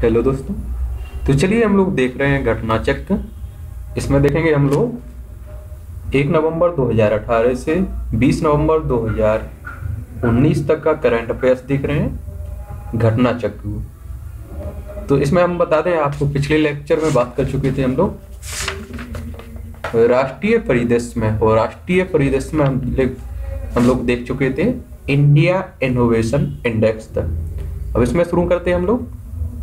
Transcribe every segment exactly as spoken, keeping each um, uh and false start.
Hello दोस्तों। तो चलिए हम लोग देख रहे हैं घटना चक्र। इसमें देखेंगे हम लोग एक नवंबर दो हज़ार अठारह से बीस नवंबर दो हज़ार उन्नीस तक का करंट अफेयर्स देख रहे हैं घटना चक्र। तो इसमें हम बता दें, आपको पिछले लेक्चर में बात कर चुके थे हम लोग राष्ट्रीय परिदृश्य में, और राष्ट्रीय परिदृश्य में हम हम लोग देख चुके थे इंडिया इनोवेशन इंडेक्स तक। अब इसमें शुरू करते हैं हम लोग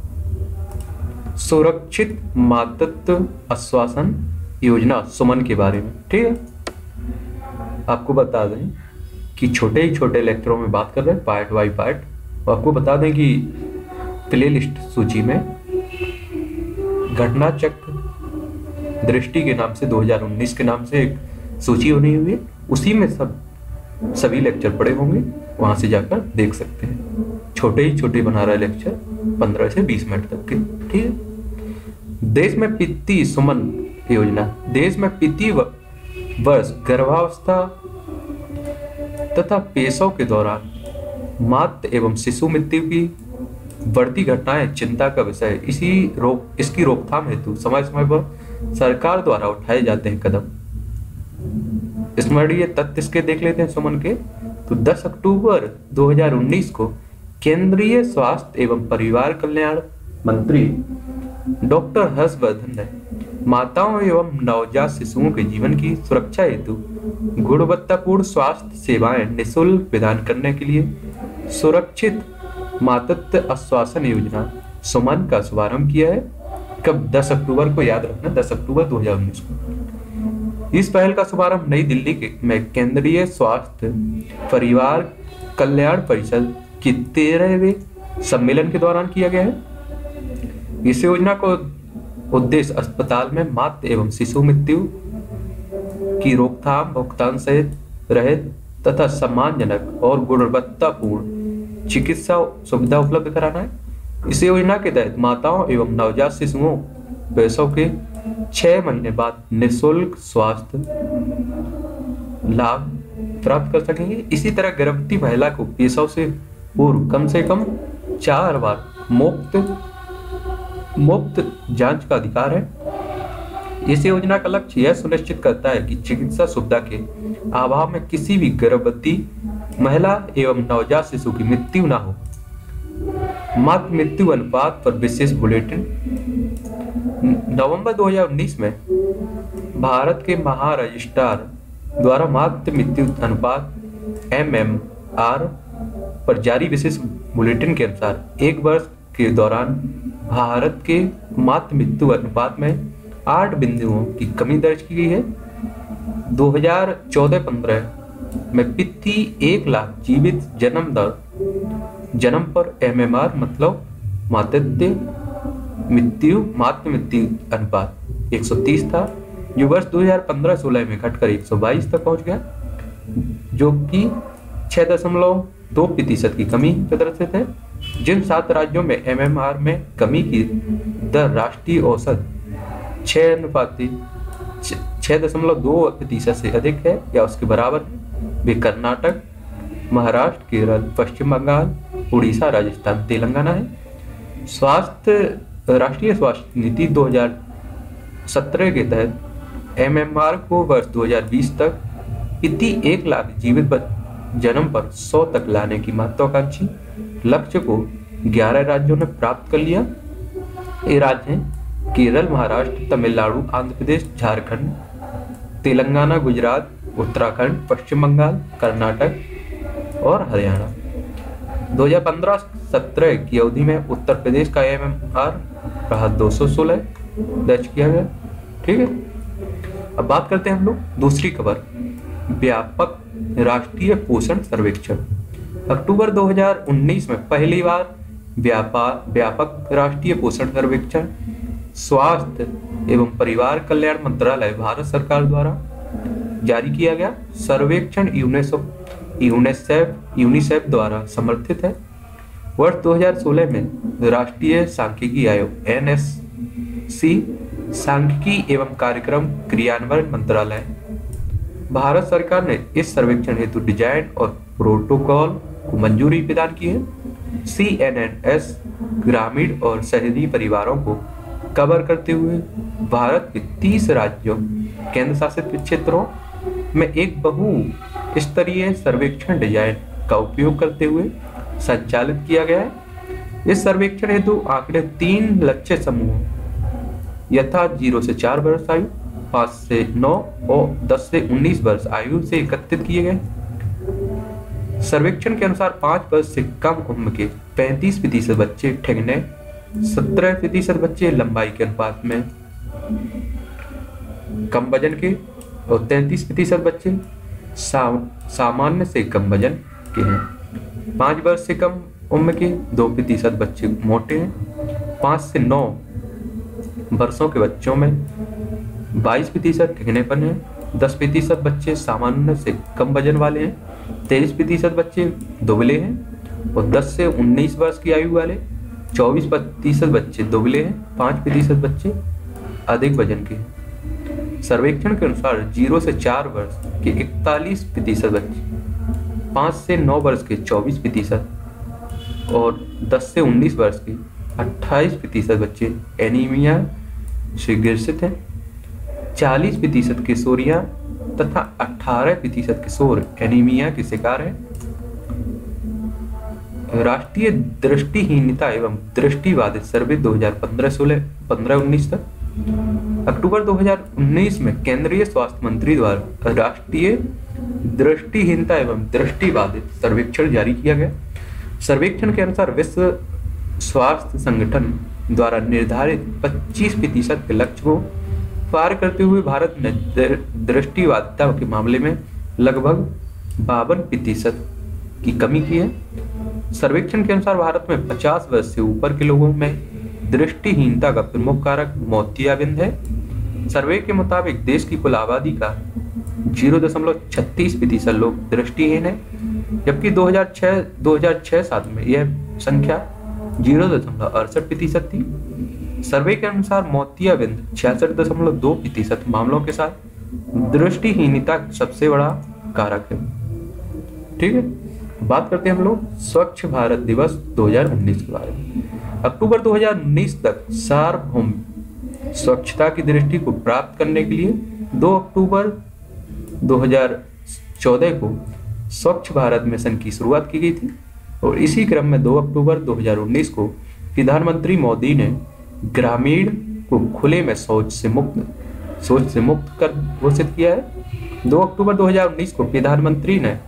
सुरक्षित मातृत्व आश्वासन योजना सुमन के बारे में। ठीक है, आपको बता दें कि छोटे ही छोटे लेक्चरों में बात कर रहे हैं पार्ट बाय पार्ट। और आपको बता दें कि प्लेलिस्ट सूची में घटना चक्र दृष्टि के नाम से दो हज़ार उन्नीस के नाम से एक सूची बनी हुई है, उसी में सब सभी लेक्चर पड़े होंगे, वहां से जाकर देख सकते हैं। छोटे ही छोटे बना रहा है लेक्चर, पंद्रह से बीस मिनट तक के। ठीक है, देश में पितृ सुमन योजना देश में पितृ वर्ष गर्भावस्था तथा पेशों के दौरान मातृ एवं शिशु मृत्यु की बढ़ती घटनाएं चिंता का विषय है। इसी रोक इसकी रोकथाम हेतु समय समय पर सरकार द्वारा उठाए जाते हैं कदम। स्मरणीय तथ्य इसके देख लेते हैं सुमन के। तो दस अक्टूबर दो हज़ार उन्नीस को केंद्रीय स्वास्थ्य एवं परिवार कल्याण मंत्री डॉक्टर हर्षवर्धन ने माताओं एवं नवजात शिशुओं के जीवन की सुरक्षा हेतु गुणवत्तापूर्ण स्वास्थ्य सेवाएं निःशुल्क प्रदान करने के लिए सुरक्षित मातृत्व आश्वासन योजना सुमन का शुभारंभ किया है। कब? दस अक्टूबर को, याद रखना, दस अक्टूबर दो हज़ार उन्नीस को। इस पहल का शुभारंभ नई दिल्ली के में केंद्रीय स्वास्थ्य परिवार कल्याण परिषद की तेरहवें सम्मेलन के दौरान किया गया है। इस योजना को उद्देश्य अस्पताल में मातृ एवं शिशु मृत्यु की रोकथाम, भुगतान सहित रहित तथा सम्मानजनक और गुणवत्तापूर्ण चिकित्सा सुविधा उपलब्ध कराना है। इस योजना के तहत माताओं एवं नवजात शिशुओं पैसों के छह महीने बाद निःशुल्क स्वास्थ्य लाभ प्राप्त कर सकेंगे। इसी तरह गर्भवती महिला को पैसों से पूर्व कम से कम चार बार मुफ्त मुफ्त जांच का अधिकार है। इस योजना का लक्ष्य यह सुनिश्चित करता है कि चिकित्सा सुविधा के अभाव में किसी भी गर्भवती महिला एवं नवजात शिशु की मृत्यु न हो। मातृ मृत्यु अनुपात पर विशेष बुलेटिन। नवंबर दो हज़ार उन्नीस में भारत के महारजिस्ट्रार द्वारा मातृ मृत्यु अनुपात एम एम आर पर जारी विशेष बुलेटिन के अनुसार एक वर्ष के दौरान भारत के मातृ मृत्यु अनुपात में आठ बिंदुओं की कमी दर्ज की गई है। दो हज़ार चौदह पंद्रह में पितृ एक लाख जीवित जन्म दर जन्म पर एम एम आर मतलब मातृत्व मृत्यु मातृ मृत्यु अनुपात एक सौ तीस था, जो वर्ष दो हज़ार पंद्रह सोलह में घटकर एक सौ बाईस तक पहुंच गया, जो कि छह दशमलव दो प्रतिशत की कमी प्रदर्शित है। जिन सात राज्यों में एम एम आर में कमी की दर राष्ट्रीय औसत छह अनुपाति छह दशमलव दो प्रतिशत से अधिक है या उसके बराबर है, वे कर्नाटक, महाराष्ट्र, केरल, पश्चिम बंगाल, उड़ीसा, राजस्थान, तेलंगाना है। स्वास्थ्य राष्ट्रीय स्वास्थ्य नीति दो हज़ार सत्रह के तहत एम एम आर को वर्ष दो हज़ार बीस तक प्रति एक लाख जीवित जन्म पर सौ तक लाने की महत्वाकांक्षी लक्ष्य को ग्यारह राज्यों ने प्राप्त कर लिया। ये राज्य हैं केरल, महाराष्ट्र, तमिलनाडु, आंध्र प्रदेश, झारखंड, तेलंगाना, गुजरात, उत्तराखंड, पश्चिम बंगाल, कर्नाटक और हरियाणा। दो हज़ार पंद्रह सत्रह की अवधि में उत्तर प्रदेश का एम एम आर रहा दो सौ सोलह दर्ज किया गया। ठीक है, अब बात करते हैं हम लोग दूसरी खबर, व्यापक राष्ट्रीय पोषण सर्वेक्षण। अक्टूबर दो हज़ार उन्नीस में पहली बार व्यापार व्यापक राष्ट्रीय पोषण सर्वेक्षण स्वास्थ्य एवं परिवार कल्याण मंत्रालय भारत सरकार द्वारा जारी किया गया। सर्वेक्षण यूनेस्को यूनिसेफ यूनिसेफ द्वारा समर्थित है। वर्ष दो हज़ार सोलह में राष्ट्रीय सांख्यिकी आयोग एन एस सी सांख्यिकी एवं कार्यक्रम क्रियान्वयन मंत्रालय भारत सरकार ने इस सर्वेक्षण हेतु डिजाइन और प्रोटोकॉल को मंजूरी प्रदान की है। सी एन एन एस ग्रामीण और शहरी परिवारों को कवर करते हुए भारत के तीस राज्यों केंद्र शासित क्षेत्रों में एक बहु स्तरीय सर्वेक्षण डिजाइन का उपयोग करते हुए संचालित किया गया है। इस सर्वेक्षण हेतु आंकड़े तीन लक्ष्य समूह यथा जीरो से चार वर्ष आयु, पाँच से नौ और दस से उन्नीस वर्ष आयु से एकत्रित किए गए। सर्वेक्षण के अनुसार पाँच वर्ष से कम उम्र के पैंतीस प्रतिशत बच्चे ठिगने, सत्रह प्रतिशत बच्चे लंबाई के अनुपात में कम वजन के और तैंतीस प्रतिशत बच्चे सा, सामान्य से कम वजन के हैं। पाँच वर्ष से कम उम्र के दो प्रतिशत बच्चे मोटे हैं। पाँच से नौ वर्षों के बच्चों में बाईस प्रतिशत ठिगनेपन है। दस प्रतिशत बच्चे सामान्य से कम वजन वाले हैं। तेईस प्रतिशत बच्चे दुबले हैं और दस से उन्नीस वर्ष की आयु वाले चौबीस प्रतिशत बच्चे दुबले हैं। पाँच प्रतिशत बच्चे अधिक वजन के हैं। सर्वेक्षण के अनुसार जीरो से चार वर्ष के इकतालीस प्रतिशत बच्चे, पाँच से नौ वर्ष के चौबीस प्रतिशत और दस से उन्नीस वर्ष के अट्ठाईस प्रतिशत बच्चे एनीमिया से ग्रसित हैं। चालीस प्रतिशत किशोरियां तथा अठारह प्रतिशत किशोर एनीमिया के शिकार हैं। राष्ट्रीय दृष्टिहीनता एवं दृष्टिबाधित सर्वे दो हज़ार पंद्रह सोलह पंद्रह उन्नीस तक अक्टूबर दो हज़ार उन्नीस में केंद्रीय स्वास्थ्य मंत्री द्वारा राष्ट्रीय दृष्टिहीनता एवं दृष्टिबाधित सर्वेक्षण जारी किया गया। सर्वेक्षण के अनुसार विश्व स्वास्थ्य संगठन द्वारा निर्धारित पच्चीस प्रतिशत के लक्ष्य को पार करते हुए भारत ने दृष्टिबाधिता के मामले में लगभग बावन प्रतिशत की कमी की है। सर्वेक्षण के अनुसार भारत में पचास वर्ष से ऊपर के लोगों में दृष्टिहीनता का प्रमुख कारक मोतियाबिंद है। सर्वे के मुताबिक देश की कुल आबादी का जीरो दशमलव छत्तीस प्रतिशत लोग दृष्टिहीन है, जबकि दो हज़ार छह दो हज़ार छह सात में यह संख्या जीरो दशमलव अड़सठ प्रतिशत थी। सर्वे के अनुसार मोतियाबिंद छियासठ दशमलव दो प्रतिशत मामलों के साथ दृष्टिहीनता सबसे बड़ा कारक है। ठीक है, बात करते हैं हम लोग स्वच्छ भारत दिवस दो हज़ार उन्नीस के बारे में। अक्टूबर दो हज़ार उन्नीस तक सार्वभौम स्वच्छता की दृष्टि को प्राप्त करने के लिए दो अक्टूबर दो हज़ार चौदह को स्वच्छ भारत मिशन की शुरुआत की गई थी और इसी क्रम में दो अक्टूबर दो हज़ार उन्नीस को प्रधानमंत्री मोदी ने ग्रामीण को खुले में शौच से मुक्त शौच से मुक्त कर घोषित किया है। दो अक्टूबर दो हज़ार उन्नीस को प्रधानमंत्री ने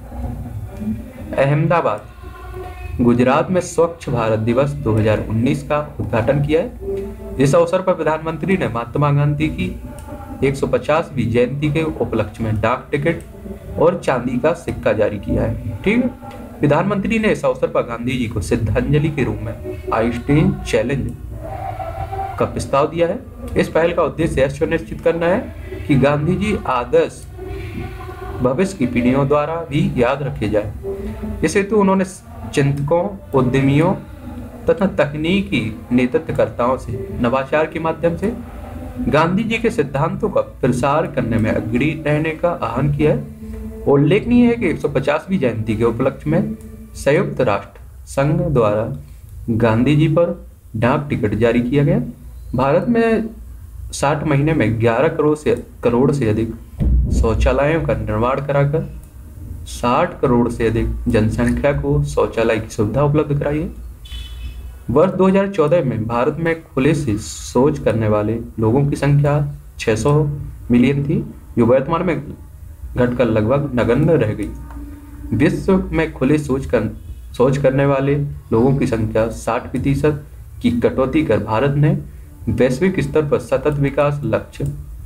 अहमदाबाद गुजरात में स्वच्छ भारत दिवस दो हज़ार उन्नीस का उद्घाटन किया है। इस अवसर पर प्रधानमंत्री ने महात्मा गांधी की एक सौ पचासवीं जयंती के उपलक्ष्य में डाक टिकट और चांदी का सिक्का जारी किया है। ठीक है, प्रधानमंत्री ने इस अवसर पर गांधी जी को श्रद्धांजलि के रूप में आइंस्टीन चैलेंज का प्रस्ताव दिया है। इस पहल का उद्देश्य यह सुनिश्चित करना है कि गांधी जी आदर्श भविष्य की पीढ़ियों द्वारा भी याद रखे जाए। इस हेतु उन्होंने चिंतकों, उद्यमियों तथा तकनीकी नेतृत्वकर्ताओं से नवाचार के माध्यम से गांधी जी के सिद्धांतों का प्रसार करने में अग्रणी रहने का आह्वान किया है। उल्लेखनीय है कि एक सौ पचासवीं जयंती के उपलक्ष्य में संयुक्त राष्ट्र संघ द्वारा गांधी जी पर डाक टिकट जारी किया गया। भारत में साठ महीने में ग्यारह करोड़ से करोड़ से अधिक शौचालयों का निर्माण कराकर साठ करोड़ से अधिक जनसंख्या को शौचालय की सुविधा उपलब्ध कराई है। वर्ष दो हज़ार चौदह में भारत में खुले से शौच करने वाले लोगों की संख्या छह सौ मिलियन थी, जो वर्तमान में घटकर लगभग नगण्य रह गई। विश्व में खुले शौच कर शौच करने वाले लोगों की संख्या साठ प्रतिशत की कटौती कर भारत ने वैश्विक स्तर पर सतत विकास लक्ष्य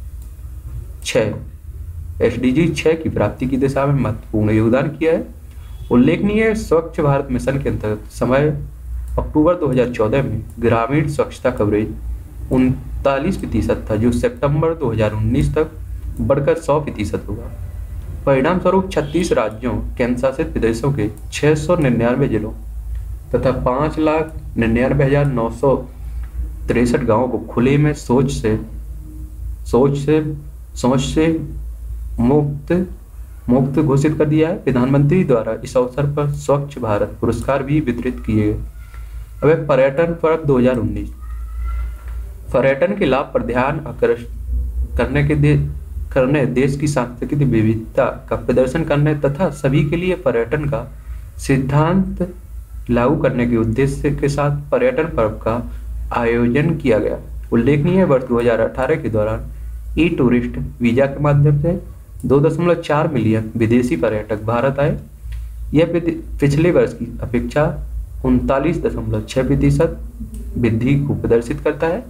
छह एस डी जी छह की प्राप्ति की दिशा में महत्वपूर्ण योगदान किया है। उल्लेखनीय है, स्वच्छ भारत मिशन के अंतर्गत समय अक्टूबर दो हज़ार चौदह में ग्रामीण स्वच्छता कवरेज उनतालीस प्रतिशत था, जो सितंबर दो हज़ार उन्नीस तक बढ़कर सौ प्रतिशत होगा। परिणाम स्वरूप छत्तीस राज्यों, केंद्र शासित प्रदेशों के छह सौ निन्यानवे जिलों तथा पांच लाख निन्यानवे हजार नौ सौ तिरसठ गाँवों को खुले में शौच से शौच से शौच से मुक्त मुक्त घोषित कर दिया है। प्रधानमंत्री द्वारा इस अवसर पर स्वच्छ भारत पुरस्कार भी वितरित किए गए। अब है पर्यटन पर्व दो हज़ार उन्नीस। पर्यटन के लाभ पर ध्यान आकर्षित करने के दे, करने देश की सांस्कृतिक विविधता का प्रदर्शन करने तथा सभी के लिए पर्यटन का सिद्धांत लागू करने के उद्देश्य के साथ पर्यटन पर्व का आयोजन किया गया। उल्लेखनीय है, वर्ष दो हज़ार अठारह के दौरान ई टूरिस्ट वीजा के माध्यम से दो दशमलव चार मिलियन विदेशी पर्यटक भारत आए। यह पिछले वर्ष की अपेक्षा उनतालीस दशमलव छह प्रतिशत वृद्धि को प्रदर्शित करता है।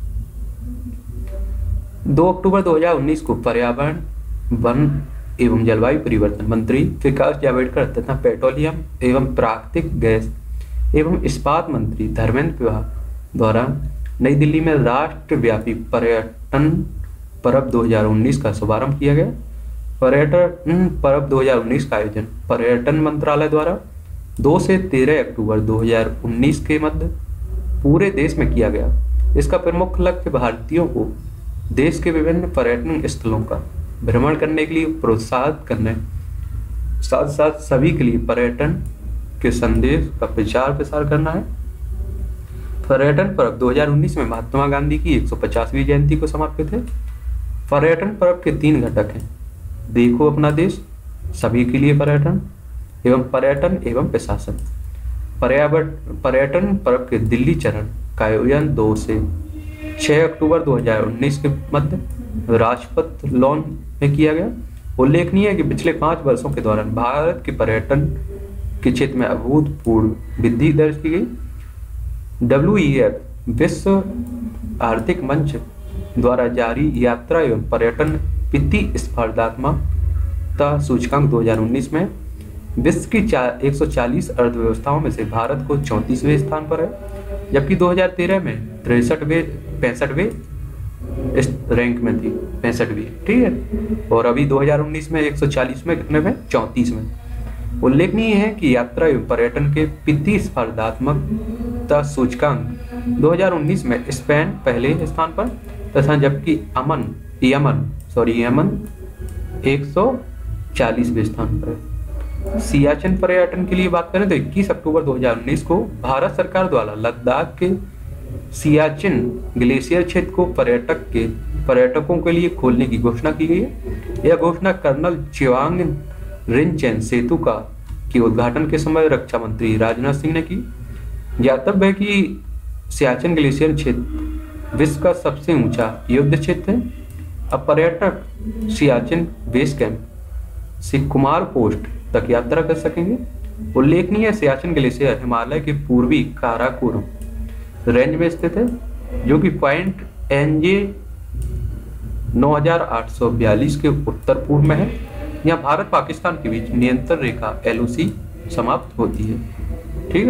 दो अक्टूबर दो हज़ार उन्नीस को पर्यावरण, वन एवं जलवायु परिवर्तन मंत्री प्रकाश जावड़ेकर तथा पेट्रोलियम एवं प्राकृतिक गैस एवं इस्पात मंत्री धर्मेंद्र प्रधान द्वारा नई दिल्ली में राष्ट्रव्यापी पर्यटन पर्व दो हज़ार उन्नीस का शुभारंभ किया गया। पर्यटन पर्व दो हज़ार उन्नीस का आयोजन पर्यटन मंत्रालय द्वारा दो से तेरह अक्टूबर दो हज़ार उन्नीस के मध्य पूरे देश में किया गया। इसका प्रमुख लक्ष्य भारतीयों को देश के विभिन्न पर्यटन स्थलों का भ्रमण करने के लिए प्रोत्साहित करने, साथ साथ सभी के लिए पर्यटन के संदेश का प्रचार प्रसार करना है। पर्यटन पर्व दो हज़ार उन्नीस में महात्मा गांधी की एक सौ पचासवीं जयंती को समर्पित है। पर्यटन पर्व के तीन घटक हैं: देखो अपना देश, सभी के लिए पर्यटन एवं पर्यटन एवं प्रशासन। पर्यावरण पर्यटन पर्व के दिल्ली चरण का आयोजन दो से छह अक्टूबर दो हज़ार उन्नीस के मध्य राजपथ लॉन में किया गया। उल्लेखनीय है कि पिछले पांच वर्षों के दौरान भारत के पर्यटन के क्षेत्र में अभूतपूर्व वृद्धि दर्ज की गई। डब्ल्यू ई एफ विश्व आर्थिक मंच द्वारा जारी यात्रा एवं पर्यटन वित्तीय स्पर्धात्मकता सूचकांक दो हज़ार उन्नीस में विश्व की एक सौ चालीस अर्थव्यवस्थाओं में से भारत को चौंतीसवें स्थान पर है, जबकि दो हज़ार तेरह में तिरसठवें पैंसठवें इस रैंक में थी, पैंसठवीं, ठीक है। और अभी दो हज़ार उन्नीस में एक सौ चालीस में कितने में, चौंतीस में। उल्लेखनीय है कि यात्रा एवं पर्यटन के वित्तीय स्पर्धात्मकता सूचकांक दो हज़ार उन्नीस में स्पेन पहले स्थान पर तथा जबकि अमन यमन सॉरी यमन एक सौ चालीसवें स्थान पर है। सियाचिन पर्यटन के लिए बात करें तो इक्कीस अक्टूबर दो हज़ार उन्नीस को भारत सरकार द्वारा लद्दाख के सियाचिन ग्लेशियर क्षेत्र को पर्यटक के पर्यटकों के लिए खोलने की घोषणा की गई है। यह घोषणा कर्नल चिवांग रिनचेन सेतु का के उद्घाटन के समय रक्षा मंत्री राजनाथ सिंह ने की। ज्ञातव्य है कि सियाचिन ग्लेशियर क्षेत्र विश्व का सबसे ऊंचा युद्ध क्षेत्र है। अब पर्यटक सियाचिन बेस कैंप से कुमार पोस्ट तक यात्रा कर सकेंगे। उल्लेखनीय सियाचिन ग्लेशियर हिमालय के पूर्वी काराकोरम रेंज में स्थित है, जो कि पॉइंट एनजे नौ हज़ार आठ सौ बयालीस के उत्तर पूर्व में है। यहाँ भारत पाकिस्तान के बीच नियंत्रण रेखा एलओसी समाप्त होती है, ठीक है।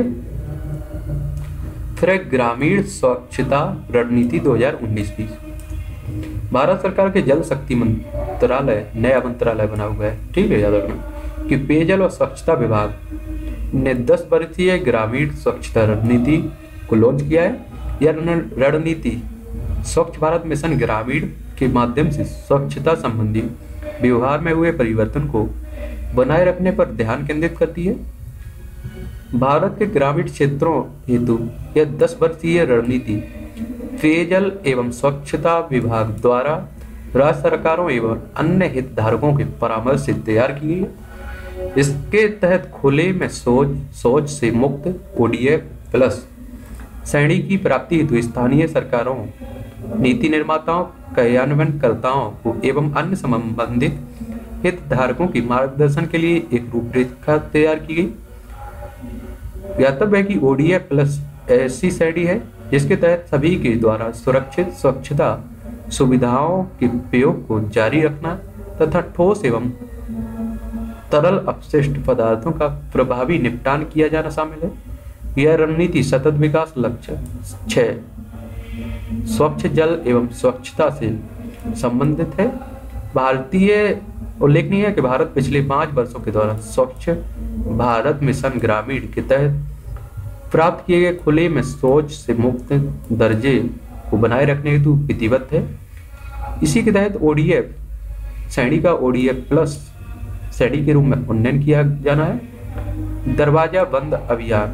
फिर एक ग्रामीण स्वच्छता रणनीति दो हज़ार उन्नीस बीस। भारत सरकार के जल शक्ति मंत्रालय नया मंत्रालय बना हुआ है, ठीक है। याद रखना कि पेयजल और स्वच्छता विभाग ने दस वर्षीय ग्रामीण स्वच्छता रणनीति को लॉन्च किया है। यह रणनीति स्वच्छ भारत मिशन ग्रामीण के माध्यम से स्वच्छता संबंधी व्यवहार में हुए परिवर्तन को बनाए रखने पर ध्यान केंद्रित करती है। भारत के ग्रामीण क्षेत्रों हेतु यह दस वर्षीय रणनीति पेयजल एवं स्वच्छता विभाग द्वारा राज्य सरकारों एवं अन्य हितधारकों के परामर्श से तैयार की गई है। इसके तहत खुले में शौच शौच से मुक्त ओडीएफ प्लस श्रेणी की प्राप्ति हेतु स्थानीय सरकारों, नीति निर्माताओं, कार्यान्वयनकर्ताओं को एवं अन्य संबंधित हितधारकों की मार्गदर्शन के लिए एक रूपरेखा तैयार की गई। ज्ञातव्य है कि ओडीएफ प्लस ऐसी श्रेणी है जिसके तहत सभी के द्वारा सुरक्षित स्वच्छता सुविधाओं के प्रयोग को जारी रखना तथा ठोस एवं तरल अपशिष्ट पदार्थों का प्रभावी निपटान किया जाना शामिल है। यह रणनीति सतत विकास लक्ष्य छह स्वच्छ जल एवं स्वच्छता से संबंधित है। भारतीय उल्लेखनीय है कि भारत पिछले पांच वर्षों के दौरान स्वच्छ भारत मिशन ग्रामीण के तहत प्राप्त किए गए खुले में शौच से मुक्त दर्जे को बनाए रखने हेतु प्रतिबद्ध है। इसी के तहत ओडीएफ श्रेणी का ओडीएफ प्लस श्रेणी के रूप में उन्नयन किया जाना है। दरवाजा बंद अभियान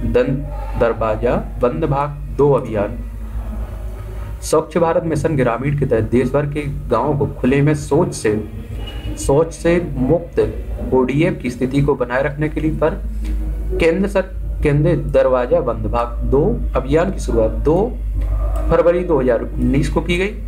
दन दरवाजा बंद भाग दो अभियान। स्वच्छ भारत मिशन ग्रामीण के तहत देश भर के गांवों को खुले में शौच से शौच से मुक्त ओडीएफ की स्थिति को बनाए रखने के लिए पर केंद्र सर केंद्र दरवाजा बंद भाग दो अभियान की शुरुआत दो फरवरी दो हज़ार उन्नीस को की गई।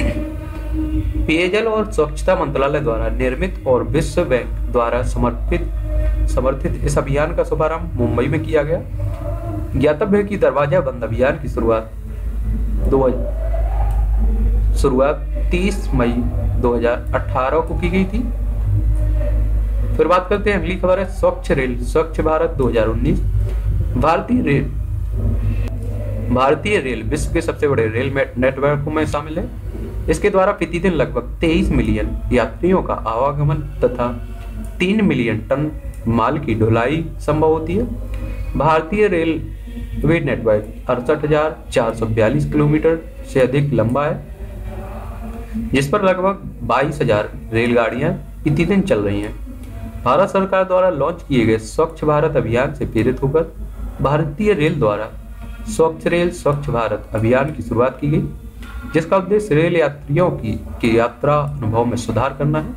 पेयजल और स्वच्छता मंत्रालय द्वारा निर्मित और विश्व बैंक द्वारा समर्पित समर्थित इस अभियान का शुभारंभ मुंबई में किया गया। ज्ञातव्य है कि दरवाजा बंद अभियान की शुरुआत दो शुरुआत तीस मई दो हज़ार अठारह को की गई थी। फिर बात करते हैं, अगली खबर है स्वच्छ रेल स्वच्छ भारत दो हज़ार उन्नीस। भारतीय रेल भारतीय रेल विश्व के सबसे बड़े रेल नेटवर्क में शामिल है। इसके द्वारा प्रतिदिन लगभग तेईस मिलियन यात्रियों का आवागमन तथा तीन मिलियन टन माल की ढुलाई संभव होती है। भारतीय रेलवे नेटवर्क अड़सठ हजार चार सौ बयालीस किलोमीटर से अधिक लंबा है, जिस पर लगभग बाईस हजार रेलगाड़ियां प्रतिदिन चल रही हैं। भारत सरकार द्वारा लॉन्च किए गए स्वच्छ भारत अभियान से प्रेरित होकर भारतीय रेल द्वारा स्वच्छ रेल स्वच्छ भारत अभियान की शुरुआत की गई, जिसका उद्देश्य रेल यात्रियों की, की यात्रा अनुभव में सुधार करना है।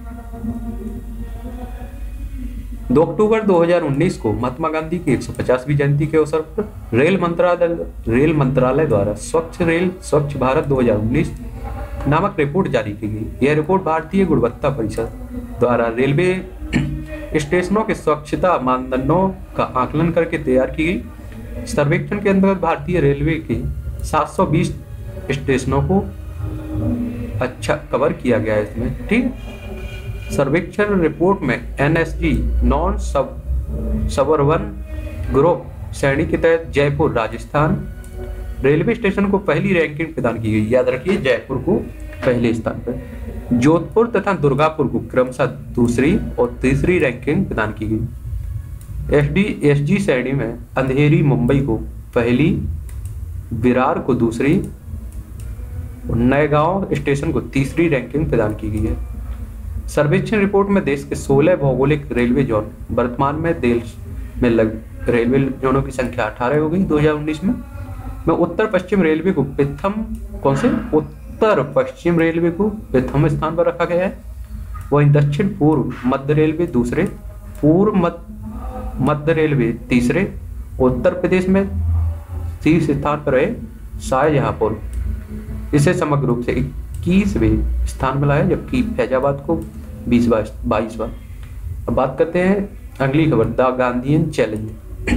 दो अक्टूबर दो हज़ार उन्नीस को महात्मा गांधी की एक सौ पचासवीं जयंती के अवसर पर रेल मंत्रालय रेल मंत्रालय द्वारा स्वच्छ रेल स्वच्छ भारत दो हज़ार उन्नीस नामक रिपोर्ट जारी की गई। यह रिपोर्ट भारतीय गुणवत्ता परिषद द्वारा रेलवे स्टेशनों के स्वच्छता मानदंडों का आकलन करके तैयार की गई। सर्वेक्षण के अंतर्गत भारतीय रेलवे के सात सौ बीस स्टेशनों को अच्छा कवर किया गया है इसमें, ठीक। सर्वेक्षण रिपोर्ट में NSG non sub suburban group श्रेणी के तहत जयपुर राजस्थान रेलवे स्टेशन को पहली रैंकिंग प्रदान की गई। याद रखिए, जयपुर को पहले स्थान पर, जोधपुर तथा दुर्गापुर को क्रमशः दूसरी और तीसरी रैंकिंग प्रदान की गई। एसडी एसजी श्रेणी में अंधेरी मुंबई को पहली, विरार को दूसरी और नयगांव स्टेशन को तीसरी रैंकिंग प्रदान की गई है। सर्वेक्षण रिपोर्ट में देश के सोलह भौगोलिक रेलवे जोन, वर्तमान में देश में लग रेलवे जोनों की संख्या अठारह हो गई दो हज़ार उन्नीस में। में उत्तर पश्चिम रेलवे को प्रथम कौन से उत्तर पश्चिम रेलवे को प्रथम स्थान पर रखा गया है। वहीं दक्षिण पूर्व मध्य रेलवे दूसरे, पूर्व मध्य मध्य रेलवे तीसरे, उत्तर प्रदेश में शीर्ष स्थान पर है शाहजहांपुर, इसे समग्र रूप से इक्कीसवें स्थान मिला है, जबकि फैजाबाद को बीसवां बाईसवां। अब बात करते हैं अगली खबर, the Gandhian challenge.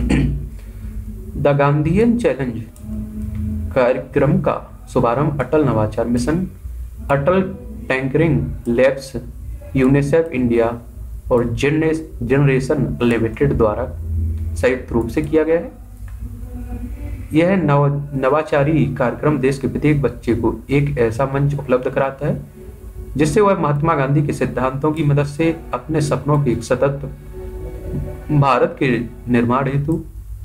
The Gandhian challenge कार्यक्रम का शुभारंभ अटल नवाचार mission, Atal tinkering labs, UNICEF India और जनरेशन लिमिटेड द्वारा संयुक्त रूप से किया गया है। यह नव नवाचारी कार्यक्रम देश के प्रत्येक बच्चे को एक ऐसा मंच उपलब्ध कराता है जिससे वह महात्मा गांधी के सिद्धांतों की मदद से अपने सपनों के एक सतत भारत के निर्माण हेतु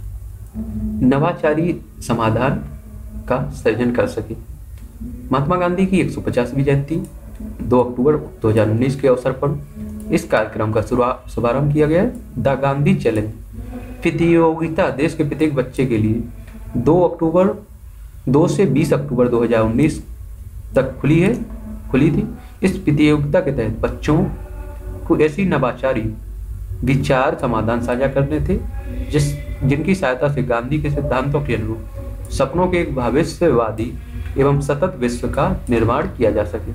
नवाचारी समाधान का सृजन कर सके। महात्मा गांधी की एक सौ पचासवीं जयंती दो अक्टूबर दो हज़ार उन्नीस के अवसर पर इस कार्यक्रम का शुभारंभ किया गया है। द गांधी चैलेंज प्रतियोगिता देश के प्रत्येक बच्चे के लिए दो अक्टूबर दो से बीस अक्टूबर दो हज़ार उन्नीस तक खुली है खुली थी। इस प्रतियोगिता के तहत बच्चों को ऐसी नवाचारी विचार समाधान साझा करने थे जिस जिनकी सहायता से गांधी के सिद्धांतों के अनुरूप सपनों के एक भविष्यवादी एवं सतत विश्व का निर्माण किया जा सके।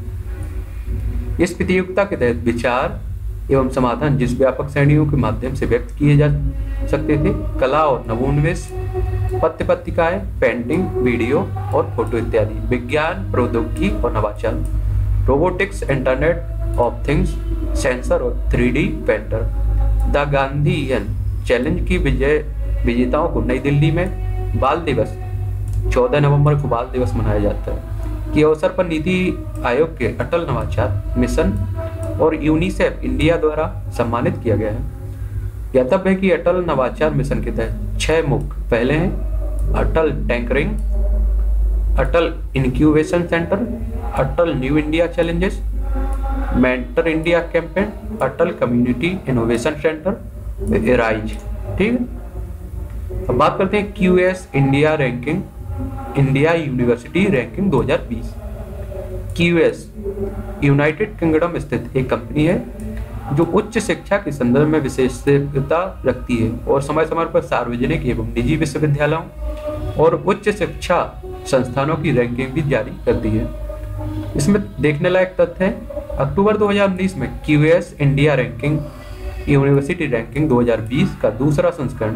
इस प्रतियोगिता के तहत विचार एवं समाधान जिस व्यापक श्रेणियों के माध्यम से व्यक्त किए जा सकते थे, कला और नवोन्मेष, पत्र पत्रिकाएं, पेंटिंग, वीडियो और फोटो इत्यादि, विज्ञान, प्रौद्योगिकी और नवाचार, robotics, internet of things, sensor और three D printer. The Gandhian challenge की विजय विजेताओं को नई दिल्ली में बाल दिवस चौदह नवंबर को बाल दिवस मनाया जाता है के अवसर पर नीति आयोग के अटल नवाचार मिशन और यूनिसेफ इंडिया द्वारा सम्मानित किया गया है। ज्ञातव्य है कि अटल नवाचार मिशन के तहत छह मुख्य पहले हैं: Atal tinkering, Atal incubation centre, Atal new India challenges, mentor India campaign, Atal community innovation centre, rise. ठीक है, अब बात करते हैं Q S India ranking, India university ranking दो हज़ार बीस। क्यू एस यूनाइटेड किंगडम स्थित एक कंपनी है जो उच्च शिक्षा के संदर्भ में विशेषज्ञता रखती है और समय समय पर सार्वजनिक एवं निजी विश्वविद्यालयों और उच्च शिक्षा संस्थानों की रैंकिंग भी जारी करती है। इसमें देखने लायक तथ्य है, अक्टूबर दो हज़ार उन्नीस में Q S India ranking university ranking दो हज़ार बीस का दूसरा संस्करण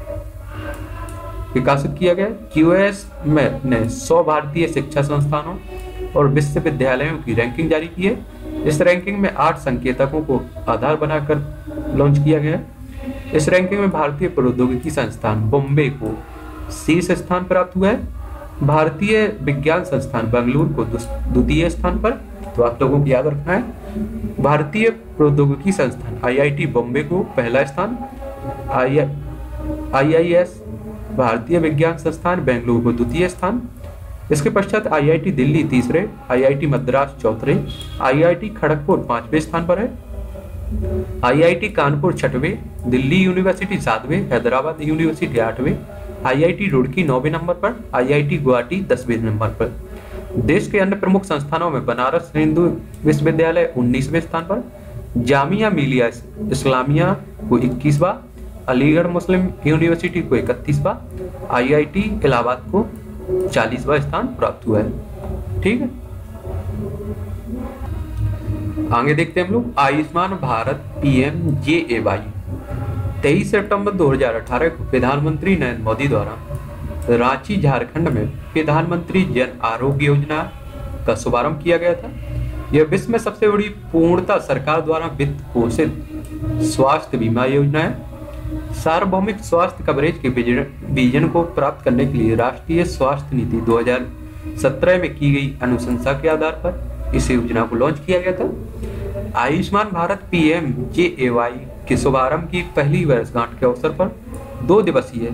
विकसित किया गया। क्यू एस में ने सौ भारतीय शिक्षा संस्थानों और विश्वविद्यालयों की रैंकिंग जारी की है। इस रैंकिंग में आठ संकेतकों को आधार बनाकर लॉन्च किया गया है। इस रैंकिंग में भारतीय प्रौद्योगिकी संस्थान बॉम्बे को शीर्ष स्थान प्राप्त हुआ है। भारतीय विज्ञान संस्थान बेंगलुरु को द्वितीय स्थान पर, तो आप लोगों को याद रखना है। भारतीय प्रौद्योगिकी संस्थान आई आई टी बॉम्बे को पहला स्थान, आई आई एस भारतीय विज्ञान संस्थान बेंगलुरु को द्वितीय स्थान। इसके पश्चात आई आई टी दिल्ली तीसरे, आई आई टी मद्रास चौथे, आई आई टी खड़गपुर पांचवें स्थान पर है, आई आई टी कानपुर छठवें, दिल्ली यूनिवर्सिटी सातवें, हैदराबाद यूनिवर्सिटी आठवें, आई आई टी रुड़की नौवें नंबर पर, आई आई टी गुवाहाटी दसवें नंबर पर। देश के अन्य प्रमुख संस्थानों में बनारस हिंदू विश्वविद्यालय उन्नीसवें स्थान पर, जामिया मिलिया इस्लामिया को इक्कीसवां, अलीगढ़ मुस्लिम यूनिवर्सिटी को इकतीसवां, आई आई टी इलाहाबाद को चालीसवां स्थान प्राप्त हुआ है। ठीक है, आगे देखते हैं हम लोग Ayushman Bharat P M J A Y. तेईस सितंबर दो हज़ार अठारह को प्रधानमंत्री नरेंद्र मोदी द्वारा रांची झारखंड में प्रधानमंत्री जन आरोग्य योजना का शुभारंभ किया गया था। यह विश्व में सबसे बड़ी पूर्णतः सरकार द्वारा वित्त पोषित स्वास्थ्य बीमा योजना है। सार्वभौमिक स्वास्थ्य कवरेज के विजन को प्राप्त करने के लिए राष्ट्रीय स्वास्थ्य नीति दो हज़ार सत्रह में की गई अनुशंसा के आधार पर इस योजना को लॉन्च किया गया था। Ayushman Bharat P M J A Y के शुभारंभ की पहली वर्षगांठ के अवसर पर दो दिवसीय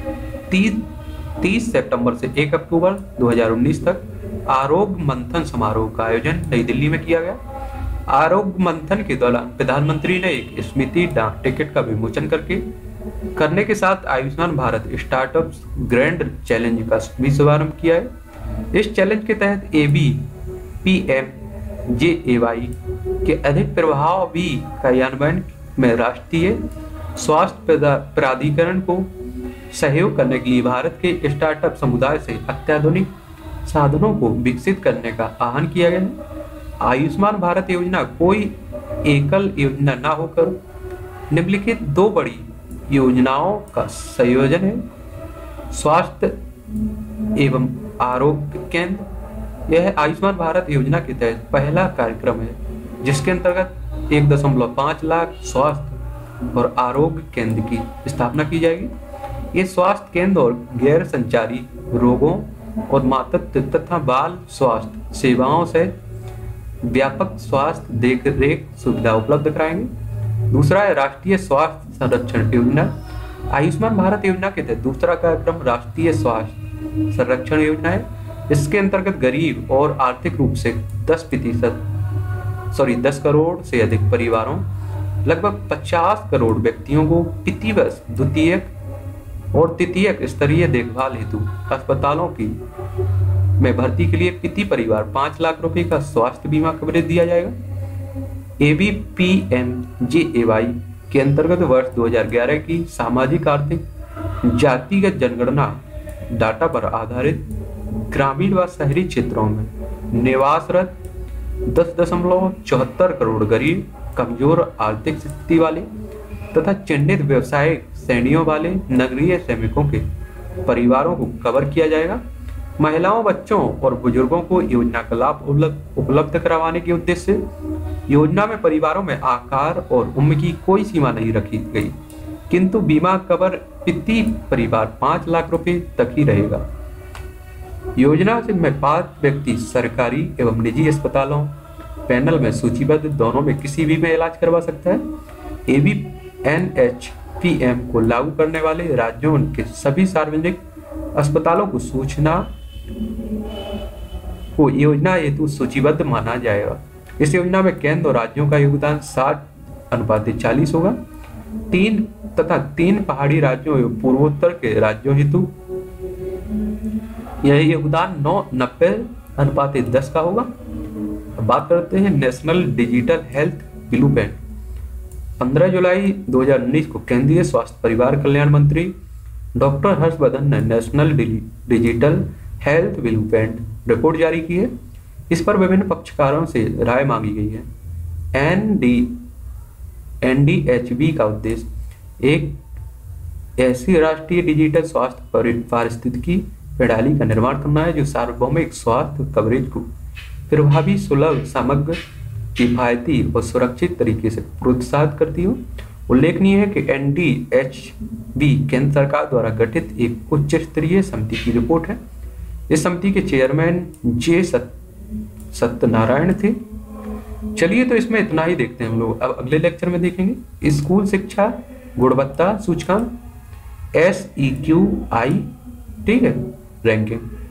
तीस सितंबर से एक अक्टूबर दो हज़ार उन्नीस तक आरोग्य मंथन समारोह का आयोजन नई दिल्ली में किया गया। आरोग्य मंथन के दौरान प्रधानमंत्री ने एक स्मृति डाक टिकट का विमोचन करके करने के साथ Ayushman Bharat startup grand challenge का भी शुभारंभ किया है। इस चैलेंज के तहत A B P M J A Y के अधिक प्रभावी कार्यान्वयन में राष्ट्रीय स्वास्थ्य प्राधिकरण को सहयोग करने के लिए भारत के स्टार्टअप समुदाय से अत्याधुनिक साधनों को विकसित करने का आह्वान किया गया है। आयुष्मान भारत योजना कोई एकल योजना न होकर निम्नलिखित दो बड़ी योजनाओं का संयोजन है। स्वास्थ्य एवं आरोग्य केंद्र, यह आयुष्मान भारत योजना के तहत पहला कार्यक्रम है जिसके अंतर्गत एक दशमलव पाँच लाख स्वास्थ्य और आरोग्य केंद्र की स्थापना की जाएगी। ये स्वास्थ्य केंद्र और गैर संचारी रोगों और मातृत्व तथा बाल स्वास्थ्य सेवाओं से व्यापक स्वास्थ्य देख रेख सुविधा उपलब्ध कराएंगे। दूसरा है राष्ट्रीय स्वास्थ्य संरक्षण योजना। आयुष्मान भारत योजना के तहत दूसरा कार्यक्रम राष्ट्रीय स्वास्थ्य संरक्षण योजना है। इसके अंतर्गत गरीब और आर्थिक रूप से दस प्रतिशत सॉरी दस करोड़ से अधिक परिवारों, लगभग पचास करोड़ व्यक्तियों को प्रति वर्ष द्वितीयक और तृतीयक स्तरीय देखभाल हेतु अस्पतालों की में भर्ती के लिए प्रति परिवार पांच लाख रुपए का स्वास्थ्य बीमा कवरेज दिया जाएगा। A B P M J A Y के अंतर्गत वर्ष दो हज़ार ग्यारह की सामाजिक आर्थिक जातिगत जनगणना डाटा पर आधारित ग्रामीण व शहरी क्षेत्रों में निवासरत दस दशमलव चौहत्तर करोड़ गरीब, कमजोर आर्थिक स्थिति वाले तथा चिन्हित व्यवसायिक श्रेणियों वाले नगरीय श्रमिकों के परिवारों को कवर किया जाएगा। महिलाओं, बच्चों और बुजुर्गों को योजना का लाभ उपलब्ध करवाने के उद्देश्य से योजना में परिवारों में आकार और उम्र की कोई सीमा नहीं रखी गई, किंतु बीमा कवर प्रति परिवार पांच लाख रुपए तक ही रहेगा। योजना से में पात्र व्यक्ति सरकारी एवं निजी अस्पतालों पैनल में सूचीबद्ध दोनों में किसी भी में इलाज करवा सकता है। A B N H P M को लागू करने वाले राज्यों के सभी सार्वजनिक अस्पतालों को सूचना को योजना हेतु सूचीबद्ध माना जाएगा। इस योजना में केंद्र और राज्यों का योगदान साठ अनुपात चालीस होगा। तीन तथा तीन पहाड़ी राज्यों एवं पूर्वोत्तर के राज्यों हेतु यह योगदान नौ नब्बे अनुपात दस का होगा। अब बात करते हैं नेशनल डिजिटल हेल्थ ब्लूप्रिंट। पंद्रह जुलाई दो हज़ार उन्नीस को केंद्रीय स्वास्थ्य परिवार कल्याण मंत्री डॉक्टर हर्षवर्धन ने national digital health blueprint report जारी की है। इस पर विभिन्न पक्षकारों से राय मांगी गई है। N D N D H B का उद्देश्य एक ऐसी राष्ट्रीय डिजिटल स्वास्थ्य पारिस्थितिकी प्रणाली का निर्माण करना है जो सार्वभौमिक स्वास्थ्य कवरेज को प्रभावी, सुलभ, समग्र, किफायती और सुरक्षित तरीके से प्रोत्साहित करती हो। उल्लेखनीय है कि एन डी एच बी केंद्र सरकार द्वारा गठित एक उच्च स्तरीय समिति की रिपोर्ट है। इस समिति के चेयरमैन जे सत्यनारायण थे। चलिए तो इसमें इतना ही देखते हैं हम लोग। अब अगले लेक्चर में देखेंगे स्कूल शिक्षा गुणवत्ता सूचकांक एस ई क्यू आई, ठीक है, रैंकिंग।